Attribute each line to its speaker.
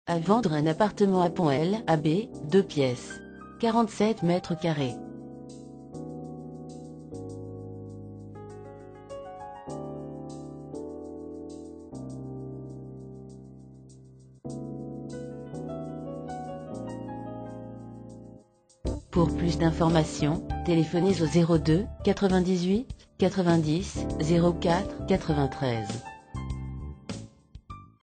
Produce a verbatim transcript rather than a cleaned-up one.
Speaker 1: À vendre un appartement à Pont-L, A B, deux pièces. quarante-sept mètres carrés. Pour plus d'informations, téléphonez au zéro deux quatre-vingt-dix-huit quatre-vingt-dix zéro quatre quatre-vingt-treize.